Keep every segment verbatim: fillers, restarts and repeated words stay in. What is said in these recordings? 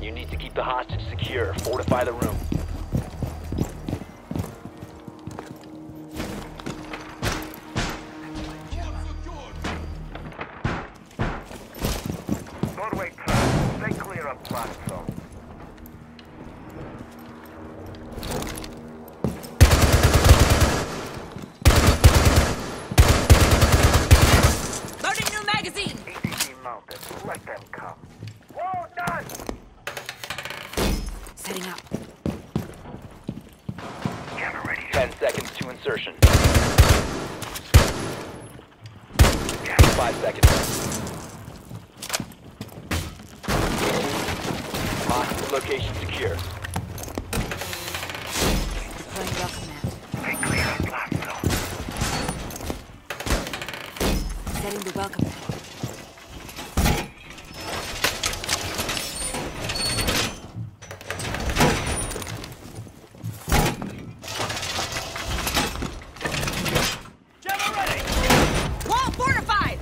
You need to keep the hostage secure. Fortify the room. Doorway trap. Stay clear of blast zone. Loading new magazine! E T G mounted. Let them come. Whoa, done! Setting up. Camera ready. Ten seconds to insertion. Camera. Five seconds. Hostage location secure. Deploying welcome mat. Stay clear of blast zone. Setting the welcome mat. Camera ready. Wall fortified!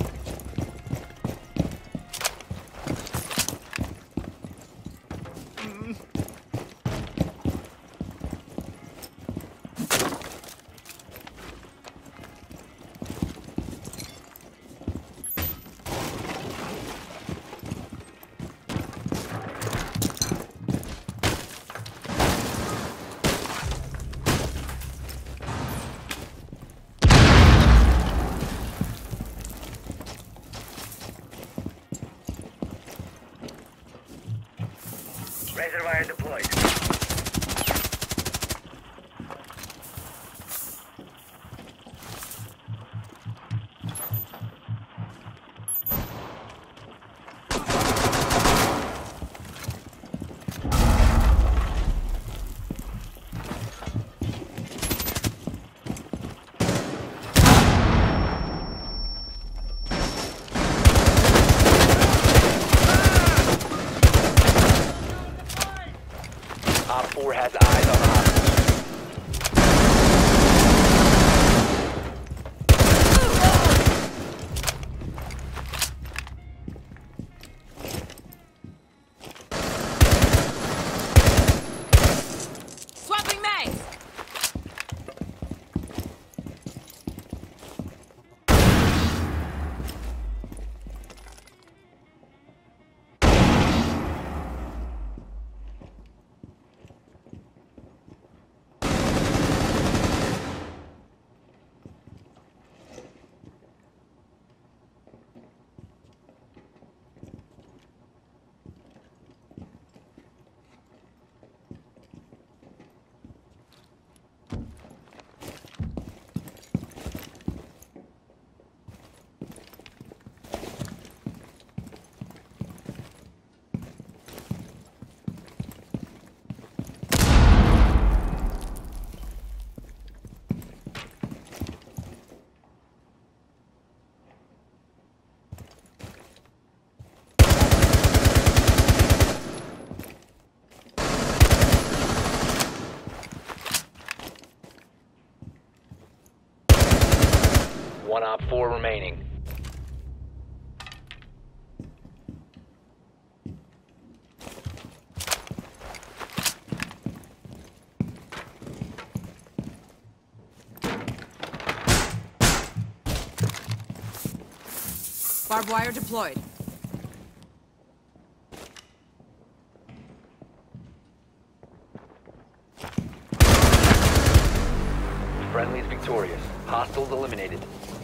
Reservoir deployed. Op four has eyes on the hostage. Swapping mags! One op four remaining. Barbed wire deployed. Friendly's victorious. Hostiles eliminated.